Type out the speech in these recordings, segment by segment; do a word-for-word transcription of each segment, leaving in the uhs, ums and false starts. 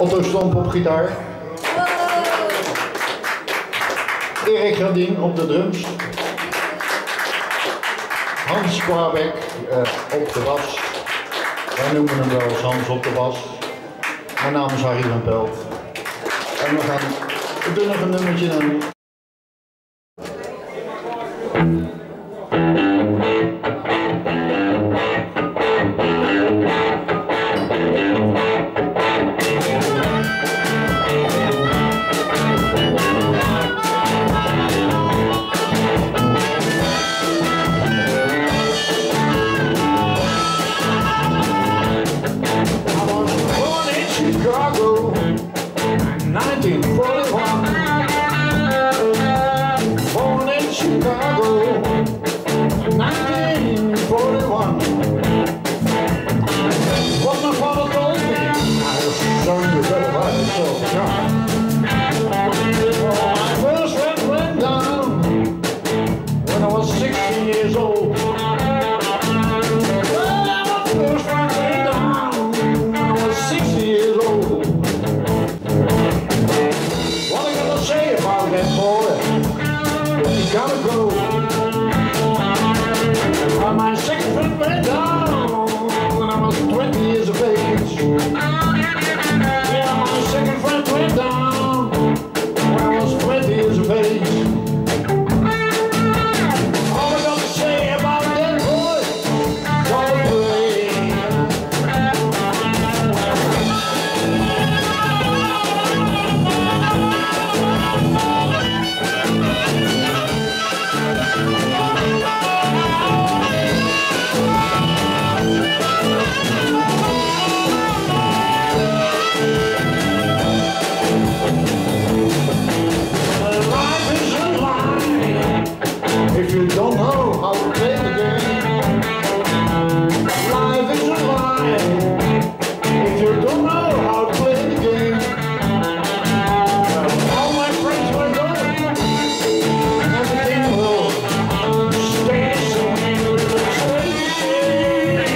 Otto Stomp op gitaar. Erik Gradien op de drums. Hans Kwabek uh, op de bas. Wij noemen hem wel eens Hans op de bas. Mijn naam is Harry van Pelt. En we gaan we doen nog een nummertje dan. Chicago, nineteen forty-one. Born in Chicago, nineteen forty-one. What my father told me, I was son, you better buy yourself a car. Oh, my first rent went down when I was sixteen years old. Well, my first rent went down when I was sixty years old. What are you gonna say about that boy? He gotta go. Well, my second friend went down when I was twenty years of age. Yeah, my second friend went down when I was twenty years of age. All I gotta say about that boy, don't play. If you don't know how to play the game, life is a lie. If you don't know how to play the game, well, all my friends were gone, and everything will stay the same. Stay the same.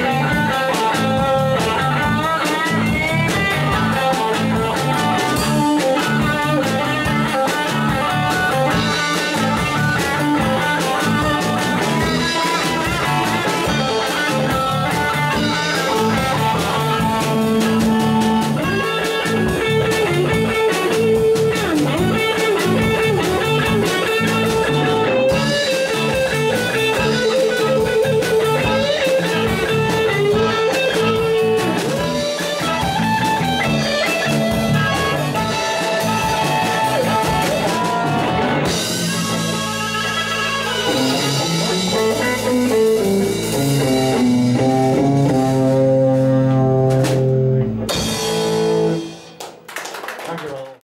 Dankjewel.